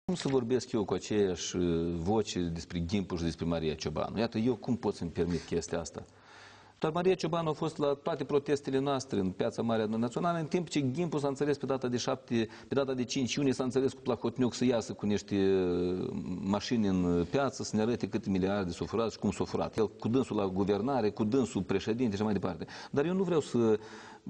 Cum să vorbesc eu cu aceeași voce despre Ghimpul și despre Maria Ciobanu? Iată, eu cum pot să-mi permit chestia asta? Dar Maria Ciobanu a fost la toate protestele noastre în Piața Mare Națională, în timp ce Ghimpul s-a înțeles pe data de 5 iunie, s-a înțeles cu Plahotniuc să iasă cu niște mașini în piață, să ne arate câte miliarde s-au furat și cum s-au furat. El cu dânsul la guvernare, cu dânsul președinte și mai departe. Dar eu nu vreau să...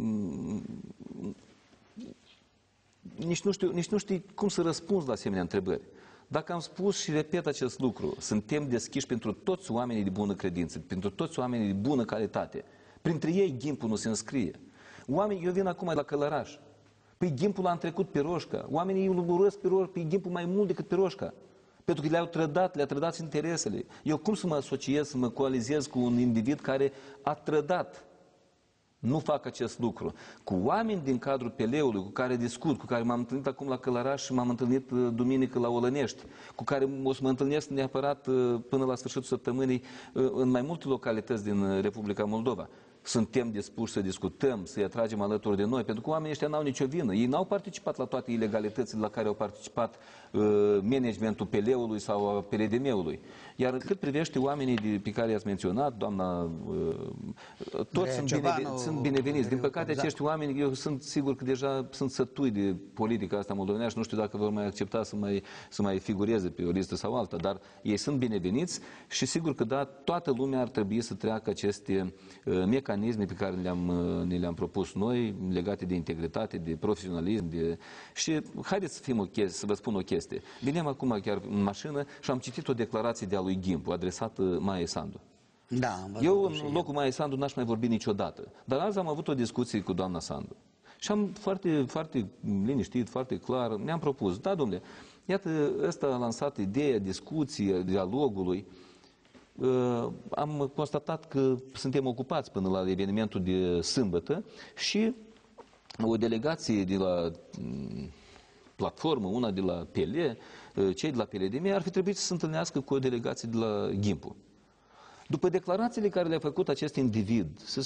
Nici nu știu cum să răspunzi la asemenea întrebări. Dacă am spus și repet acest lucru, suntem deschiși pentru toți oamenii de bună credință, pentru toți oamenii de bună calitate. Printre ei Ghimpul nu se înscrie. Eu vin acum la Călăraș. Păi Ghimpul a trecut pe Roșca. Oamenii îl urăsc pe Ghimpul mai mult decât pe Roșca. Pentru că le-a trădat interesele. Eu cum să mă asociez, să mă coalizez cu un individ care a trădat? Nu fac acest lucru. Cu oameni din cadrul PL-ului, cu care discut, cu care m-am întâlnit acum la Călăraș și m-am întâlnit duminică la Olănești, cu care o să mă întâlnesc neapărat până la sfârșitul săptămânii în mai multe localități din Republica Moldova. Suntem dispuși să discutăm, să-i atragem alături de noi, pentru că oamenii ăștia n-au nicio vină. Ei n-au participat la toate ilegalitățile la care au participat managementul PL-ului sau a PLDM-ului. Iar cât privește oamenii pe care i-ați menționat, doamna, toți sunt bineveniți. Din păcate, acești oameni, eu sunt sigur că deja sunt sătui de politica asta moldovenească, nu știu dacă vor mai accepta să mai figureze pe o listă sau alta, dar ei sunt bineveniți și sigur că da, toată lumea ar trebui să treacă aceste mecanisme pe care ne le-am propus noi, legate de integritate, de profesionalism, și haideți să fim să vă spun o chestie. Veneam acum chiar în mașină și am citit o declarație de a lui Ghimpul, adresată Maiei Sandu. Da, eu, în locul Maiei Sandu, n-aș mai vorbi niciodată. Dar azi am avut o discuție cu doamna Sandu. Și am foarte liniștit, foarte clar, ne-am propus, da, domnule, iată, ăsta a lansat ideea, discuție, dialogului. Am constatat că suntem ocupați până la evenimentul de sâmbătă și o delegație de la platformă, una de la PL, cei de la PLDM, ar fi trebuit să se întâlnească cu o delegație de la Ghimpul. După declarațiile care le-a făcut acest individ,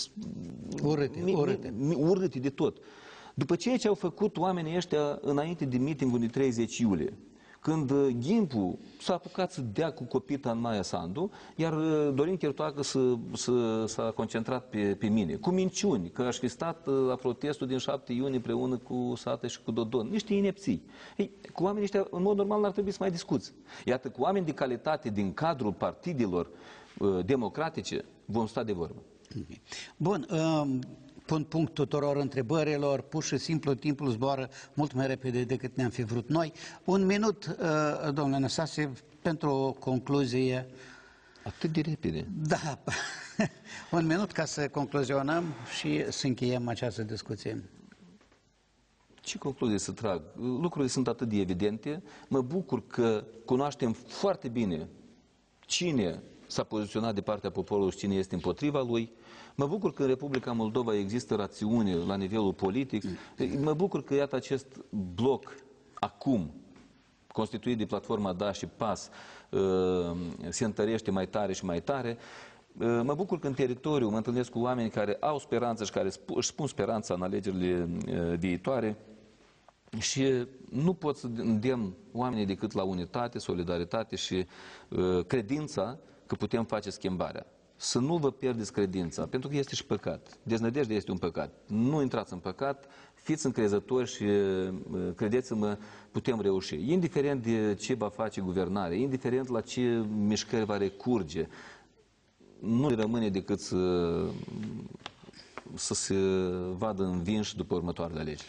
urâte de tot, după ceea ce au făcut oamenii ăștia înainte de mitingul de 30 iulie, când Ghimpul s-a apucat să dea cu copita în Maia Sandu, iar Dorin Chertoacă s-a concentrat pe mine, cu minciuni, că aș fi stat la protestul din 7 iunie împreună cu Sată și cu Dodon. Niște inepții. Ei, cu oamenii ăștia, în mod normal, n-ar trebui să mai discuți. Iată, cu oameni de calitate din cadrul partidelor democratice, vom sta de vorbă. Bun. Pun punct tuturor întrebărilor, pur și simplu timpul zboară mult mai repede decât ne-am fi vrut noi. Un minut, domnule Năstase, pentru o concluzie. Atât de repede? Da. Un minut ca să concluzionăm și să încheiem această discuție. Ce concluzie să trag? Lucrurile sunt atât de evidente. Mă bucur că cunoaștem foarte bine cine s-a poziționat de partea poporului și cine este împotriva lui. Mă bucur că în Republica Moldova există rațiune la nivelul politic. Mă bucur că, iată, acest bloc acum, constituit de platforma DA și PAS, se întărește mai tare și mai tare. Mă bucur că în teritoriu mă întâlnesc cu oameni care au speranță și care își spun speranța în alegerile viitoare. Și nu pot să îndemn oamenii decât la unitate, solidaritate și credința că putem face schimbarea. Să nu vă pierdeți credința, pentru că este și păcat. Deznădejdea este un păcat. Nu intrați în păcat, fiți încrezători și credeți-mă, putem reuși. Indiferent de ce va face guvernarea, indiferent la ce mișcări va recurge, nu le rămâne decât să se vadă învinși după următoarele alegeri.